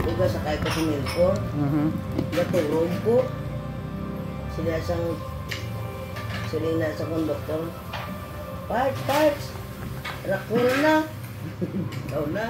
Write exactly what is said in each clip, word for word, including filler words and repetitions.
Diba sakay ko si Milko? Mhm. Natulog ko. Sila sang sila sa konduktor. Parts, parts! Rakul na! Ikaw na.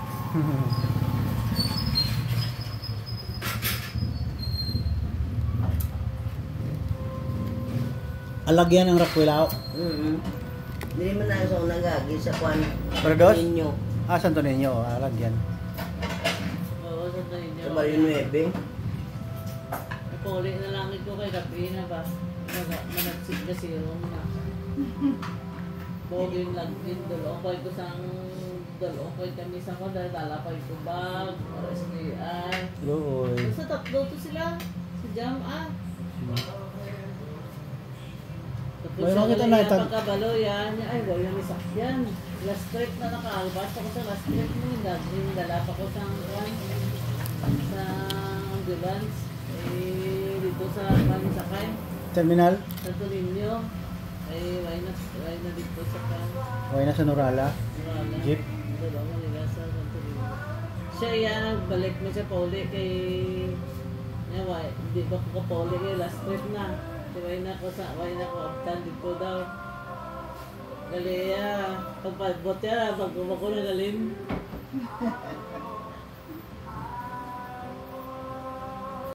Alagyan ng rakwilaw. Mm-hmm. Hindi man na sa unang gagi sa kwan. Perdos? Ninyo. Ah, Santo Niño. Alagyan. Oo, Santo Niño. Sa Mario Nueve. Ipuli na lang ito kay Kapina ba? Managsig na serum na. Bogin lang din. Dalawang ko ito sang dalawang ko kami sa ko dahil dala pa ito bag. Para S C P H. Loy. Basta tatlo to sila. Si Jam ah. Tapos May siya makita galing na na itag- pagkabalo yan. Ay, wow, yung isa yan. Last trip na nakaalbas ako sa last trip mo. Yung dala pa ko sa sa ambulance. Eh, dito sa Panisakay. Terminal? Sa Tulinyo. Eh, why na, why na dito sa kan. Okay na sa Norala. Norala. Jeep. Dalawa mo nila sa Tulinyo. Siya yan, balik mo siya pauli kay... Eh, why, di ba ko pauli kay last trip na. Why na ko sa, why na ko abtan dito daw. Gali ya, pagpadbot ya, pag ko na galing.